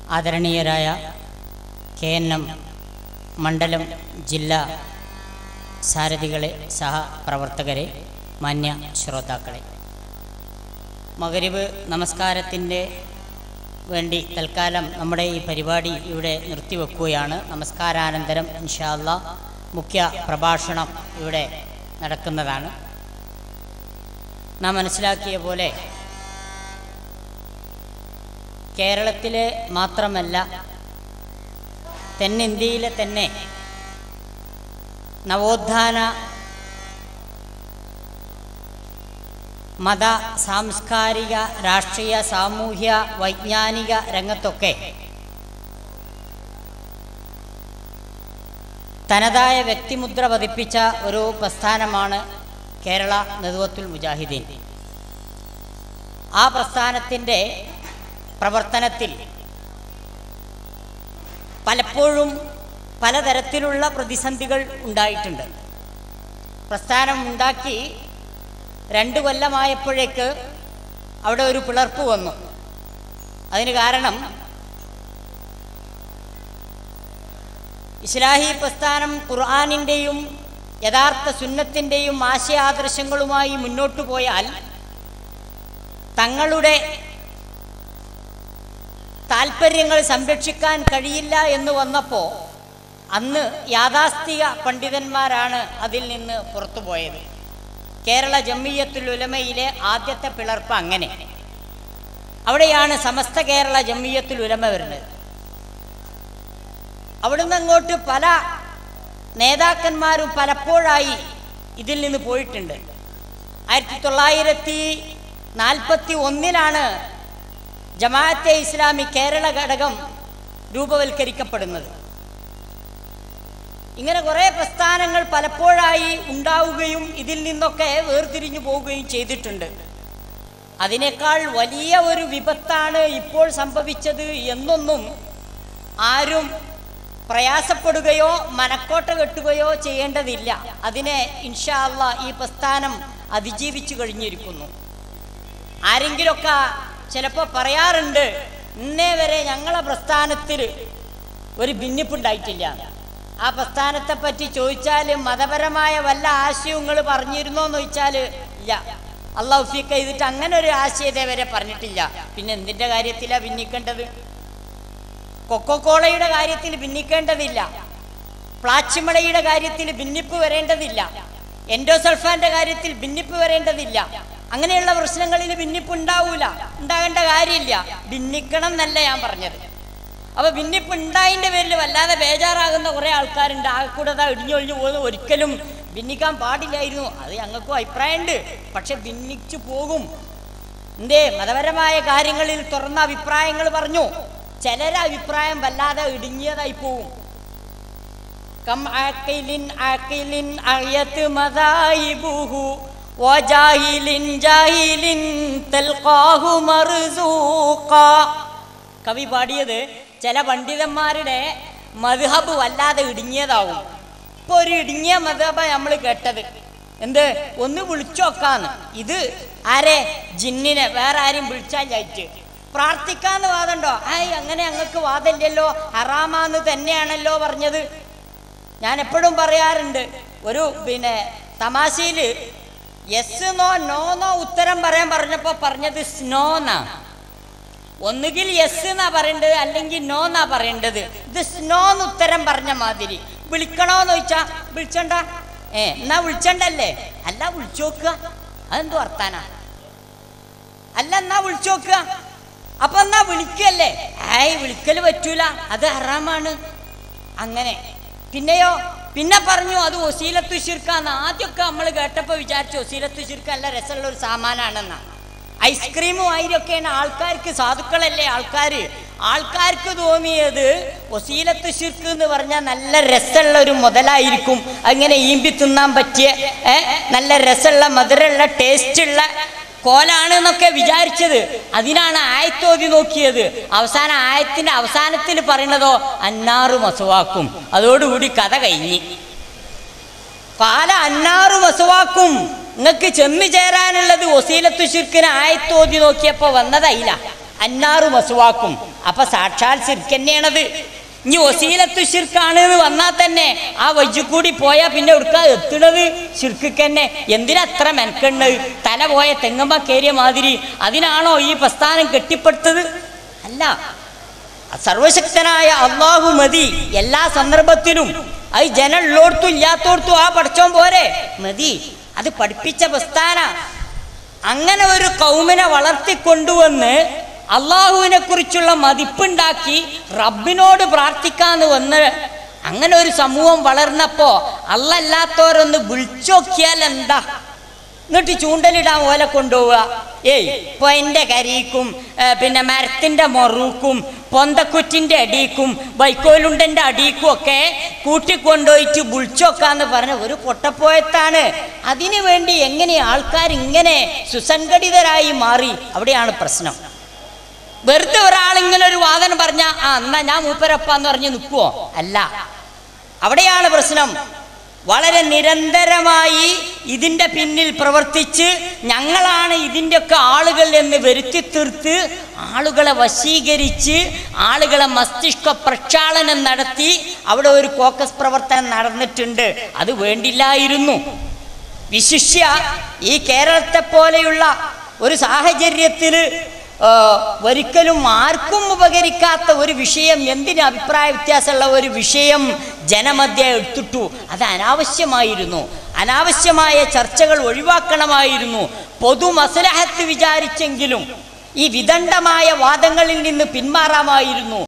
ആദരണീയരായ KNM മണ്ഡലം ജില്ലാ സാരഥികളെ, സഹപ്രവർത്തകരെ, മാന്യ ശ്രോതാക്കളെ, മഗ്‌രിബ് നമസ്കാരത്തിൻ്റെ വേണ്ടി തൽക്കാലം നമ്മുടെ ഈ പരിപാടി ഇവിടെ നിർത്തിവെക്കുകയാണ്. നമസ്കാരാനന്തരം ഇൻഷാ അല്ലാഹ് മുഖ്യ പ്രഭാഷണം ഇവിടെ നടക്കുന്നതാണ്. നാം മനസ്സിലാക്കിയ പോലെ കേരളത്തിലെ മാത്രമല്ല, തെന്നിന്ത്യയിലെ തന്നെ നവോത്ഥാന മത, സാംസ്കാരിക, രാഷ്ട്രീയ, സാമൂഹ്യ, വൈജ്ഞാനിക രംഗത്തൊക്കെ തനതായ വ്യക്തിമുദ്ര പതിപ്പിച്ച ഒരു പ്രസ്ഥാനമാണ് കേരള നദ്വത്തുൽ മുജാഹിദീൻ. ആ പ്രസ്ഥാനത്തിൻ്റെ പ്രവർത്തനത്തിൽ പലപ്പോഴും പലതരത്തിലുള്ള പ്രതിസന്ധികൾ ഉണ്ടായിട്ടുണ്ട്. പ്രസ്ഥാനം ഉണ്ടാക്കി 2 കൊല്ലമായപ്പോഴേക്ക് അവിടെ ഒരു പിളർപ്പ് വന്നു. അതിന് കാരണം ഇസ്ലാഹി പ്രസ്ഥാനം ഖുർആനിൻ്റെയും യഥാർത്ഥ സുന്നത്തിൻ്റെയും ആശയാദർശങ്ങളുമായി മുന്നോട്ടു പോയാൽ തങ്ങളുടെ താൽപ്പര്യങ്ങൾ സംരക്ഷിക്കാൻ കഴിയില്ല എന്ന് വന്നപ്പോൾ അന്ന് യാഥാസ്ഥിക പണ്ഡിതന്മാരാണ് അതിൽ നിന്ന് പുറത്തുപോയത്. കേരള ജംഇയ്യത്തുൽ ഉലമയിലെ ആദ്യത്തെ പിളർപ്പ് അങ്ങനെ. അവിടെയാണ് സമസ്ത കേരള ജംഇയ്യത്തുൽ ഉലമ വരുന്നത്. അവിടുന്ന് അങ്ങോട്ട് പല നേതാക്കന്മാരും പലപ്പോഴായി ഇതിൽ നിന്ന് പോയിട്ടുണ്ട്. 1941 ജമാഅത്തെ ഇസ്ലാമി കേരള ഘടകം രൂപവൽക്കരിക്കപ്പെടുന്നത്. ഇങ്ങനെ കുറേ പ്രസ്ഥാനങ്ങൾ പലപ്പോഴായി ഉണ്ടാവുകയും ഇതിൽ നിന്നൊക്കെ വേർതിരിഞ്ഞു പോവുകയും ചെയ്തിട്ടുണ്ട്. അതിനേക്കാൾ വലിയ ഒരു വിപത്താണ് ഇപ്പോൾ സംഭവിച്ചത് എന്നൊന്നും ആരും പ്രയാസപ്പെടുകയോ മനക്കോട്ട കെട്ടുകയോ ചെയ്യേണ്ടതില്ല. അതിനെ ഇൻഷാ അല്ലാഹ് ഈ പ്രസ്ഥാനം അതിജീവിച്ചു കഴിഞ്ഞിരിക്കുന്നു. ആരെങ്കിലുമൊക്കെ ചിലപ്പോൾ പറയാറുണ്ട്, ഇന്നേ വരെ ഞങ്ങളെ പ്രസ്ഥാനത്തിൽ ഒരു ഭിന്നിപ്പുണ്ടായിട്ടില്ല. ആ പ്രസ്ഥാനത്തെ പറ്റി ചോദിച്ചാൽ മതപരമായ വല്ല ആശയങ്ങൾ പറഞ്ഞിരുന്നോ എന്ന് ചോദിച്ചാൽ ഇല്ല, അല്ലാഹു ഫീക്ക് ചെയ്തിട്ട് അങ്ങനെ ഒരു ആശയം ഇതേവരെ പറഞ്ഞിട്ടില്ല. പിന്നെ എന്തിൻ്റെ കാര്യത്തിലാണ് ഭിന്നിക്കേണ്ടത്? കൊക്കോക്കോളയുടെ കാര്യത്തിൽ ഭിന്നിക്കേണ്ടതില്ല, പ്ലാച്ചിമളയുടെ കാര്യത്തിൽ ഭിന്നിപ്പ് വരേണ്ടതില്ല, എൻഡോസൾഫാൻ്റെ കാര്യത്തിൽ ഭിന്നിപ്പ് വരേണ്ടതില്ല. അങ്ങനെയുള്ള പ്രശ്നങ്ങളിൽ ഭിന്നിപ്പ് ഉണ്ടാവൂല, ഉണ്ടാകേണ്ട കാര്യമില്ല. ഭിന്നിക്കണം എന്നല്ല ഞാൻ പറഞ്ഞത്. അപ്പോൾ ഭിന്നിപ്പ് ഉണ്ടായതിൻ്റെ പേരിൽ വല്ലാതെ ബേജാറാകുന്ന കുറേ ആൾക്കാരുണ്ട്. ആ കൂടെ ഇടിഞ്ഞൊഴിഞ്ഞു പോകുന്നു. ഒരിക്കലും ഭിന്നിക്കാൻ പാടില്ലായിരുന്നു, അത് ഞങ്ങൾക്കും അഭിപ്രായമുണ്ട്. പക്ഷെ ഭിന്നിച്ചു പോകും. എന്തേ? മതപരമായ കാര്യങ്ങളിൽ തുറന്ന അഭിപ്രായങ്ങൾ പറഞ്ഞു. ചിലരെ അഭിപ്രായം വല്ലാതെ ഇടുങ്ങിയതായി പോവും. കം ആഖിലിൻ ആഖിലിൻ അയത്ത് മദായിബുഹു വജാഹിലിൻ ജാഹിലിൻ തൽഖാഹു മർസൂഖ. കവി പാടിയത് ചില പണ്ഡിതന്മാരുടെ മദ്ഹബ് വല്ലാതെ ഇടുങ്ങിയതാവും. ഇപ്പോൾ ഒരു ഇടുങ്ങിയ മദ്ഹബാണ് നമ്മൾ കേട്ടത്. എന്ത്? ഒന്ന് വിളിച്ചു നോക്കാന്ന്. ഇത് ആരെ? ജിന്നിനെ. വേറെ ആരും വിളിച്ചാലായിട്ട് പ്രാർത്ഥിക്കാന്ന് വാദമുണ്ടോ? അങ്ങനെ ഞങ്ങൾക്ക് വാദമില്ലല്ലോ, ഹറാമാന്ന് തന്നെയാണല്ലോ പറഞ്ഞത്. ഞാൻ എപ്പോഴും പറയാറുണ്ട്, ഒരു തമാശയിൽ യെസ് നോ നോ നോ ഉത്തരം പറയാൻ പറഞ്ഞപ്പോൾ പറഞ്ഞത് സ്നോന്നാ. ഒന്നുകിൽ യെസ് എന്നാ പറയേണ്ടത്, അല്ലെങ്കിൽ നോ എന്നാ പറയേണ്ടത്. ഇത് സ്നോന്ന് ഉത്തരം പറഞ്ഞ മാതിരി. വിളിക്കണോന്ന് ചോദിച്ചാ വിളിച്ചണ്ട. എന്നാ വിളിച്ചണ്ടല്ലേ? അല്ല, വിളിച്ചു നോക്കുക. അതെന്ത് വർത്താനാ? അല്ല, എന്നാ വിളിച്ചു നോക്കുക. അപ്പൊ എന്നാ വിളിക്കല്ലേ? വിളിക്കൽ പറ്റൂല, അത് ഹറാമാണ്. അങ്ങനെ പിന്നെയോ പിന്നെ പറഞ്ഞു അത് വസീലത്തു ശിർക്കാന്ന്. ആദ്യമൊക്കെ നമ്മൾ കേട്ടപ്പോൾ വിചാരിച്ചു വസീലത്തു ശിർക്ക് നല്ല രസമുള്ള ഒരു സാമാനാണെന്നാ. ഐസ്ക്രീമും ആയിരൊക്കെയാണ് ആൾക്കാർക്ക്, സാധുക്കളല്ലേ ആൾക്കാർക്ക് തോന്നിയത് വസീലത്തു ശിർക്ക് എന്ന് പറഞ്ഞാൽ നല്ല രസമുള്ള ഒരു മുതലായിരിക്കും. അങ്ങനെ ഈമ്പി തിന്നാൻ പറ്റിയ നല്ല രസമുള്ള മധുരമുള്ള ടേസ്റ്റുള്ള കോലാണ് എന്നൊക്കെ വിചാരിച്ചത്. അതിനാണ് ആയത്തോതി നോക്കിയത്. ആയത്തിന്റെ അവസാനത്തിൽ പറയുന്നതോ അന്നാറു മസുവാക്കും. അതോടുകൂടി കഥ കഴിഞ്ഞ്. കാല അന്നാറു മസുവാക്കും. നിങ്ങൾക്ക് ചെന്നു ചേരാനുള്ളത് വസീലത്തു ശിർക്കിന് ആയത്തോതി നോക്കിയപ്പോൾ വന്നതയില്ല. അന്നാറു മസുവാക്കും. അപ്പൊ സാക്ഷാൽ ശിർക്ക് തന്നെയാണത്. ഇനി വസീലത്തു ശിർക്കാണ് എന്ന് വന്നാൽ തന്നെ ആ വജ്ജു കൂടി പോയാൽ പിന്നെ എടുക്കാ എത്തുന്നത് ശിർക്ക് തന്നെ. എന്തിനാ അത്ര മെനക്കെണ്ണത്? തല പോയ തെങ്ങമ്മ കയറിയ മാതിരി അതിനാണോ ഈ പ്രസ്ഥാനം കെട്ടിപ്പടുത്തത്? അല്ല, സർവശക്തനായ അള്ളാഹു മതി എല്ലാ സന്ദർഭത്തിലും. അത് ജനം ഉള്ളോടത്തും ഇല്ലാത്തോടത്തും ആ പഠിച്ചോൻ പോരെ, മതി. അത് പഠിപ്പിച്ച പ്രസ്ഥാന. അങ്ങനെ ഒരു കൗമിനെ വളർത്തിക്കൊണ്ടുവന്ന് അള്ളാഹുവിനെ കുറിച്ചുള്ള മതിപ്പുണ്ടാക്കി റബ്ബിനോട് പ്രാർത്ഥിക്കാന്ന് വന്ന് അങ്ങനെ ഒരു സമൂഹം വളർന്നപ്പോ അല്ലല്ലാത്തവരൊന്ന് വിളിച്ചോക്കിയാൽ എന്താ? എന്നിട്ട് ചൂണ്ടലിടാൻ ഓലെ കൊണ്ടുപോവുക. ഇപ്പൊ എൻ്റെ കരിക്കും പിന്നെ മരത്തിൻ്റെ മൊറൂക്കും പൊന്തക്കുറ്റിൻ്റെ അടിക്കും വൈക്കോലുണ്ടൻ്റെ അടിക്കും ഒക്കെ കൂട്ടിക്കൊണ്ടുപോയിട്ട് വിളിച്ചോക്കാന്ന് പറഞ്ഞ ഒരു പൊട്ടപ്പോയത്താണ്. അതിനു വേണ്ടി എങ്ങനെ ആൾക്കാർ ഇങ്ങനെ സുസംഘടിതരായി മാറി? അവിടെയാണ് പ്രശ്നം. വെറുതെ ഒരാളിങ്ങനെ ഒരു വാദനം പറഞ്ഞാൽ എന്നാ ഞാൻ മൂപ്പരപ്പാന്ന് പറഞ്ഞ് നിൽക്കുവോ? അല്ല, അവിടെയാണ് പ്രശ്നം. വളരെ നിരന്തരമായി ഇതിൻ്റെ പിന്നിൽ പ്രവർത്തിച്ച് ഞങ്ങളാണ് ഇതിൻ്റെയൊക്കെ ആളുകൾ എന്ന് വരുത്തി തീർത്ത് ആളുകളെ വശീകരിച്ച് ആളുകളെ മസ്തിഷ്ക പ്രക്ഷാളനം നടത്തി അവിടെ ഒരു കോക്കസ് പ്രവർത്തനം നടന്നിട്ടുണ്ട്. അത് വേണ്ടില്ലായിരുന്നു. വിശിഷ്യ ഈ കേരളത്തെ പോലെയുള്ള ഒരു സാഹചര്യത്തിൽ ഒരിക്കലും ആർക്കും ഉപകരിക്കാത്ത ഒരു വിഷയം, എന്തിന് അഭിപ്രായ വ്യത്യാസമുള്ള ഒരു വിഷയം ജനമധ്യ എടുത്തിട്ടു. അത് അനാവശ്യമായിരുന്നു. അനാവശ്യമായ ചർച്ചകൾ ഒഴിവാക്കണമായിരുന്നു. പൊതു മസ്ലഹത്ത് വിചാരിച്ചെങ്കിലും ഈ വിദണ്ഡമായ വാദങ്ങളിൽ നിന്ന് പിന്മാറാമായിരുന്നു.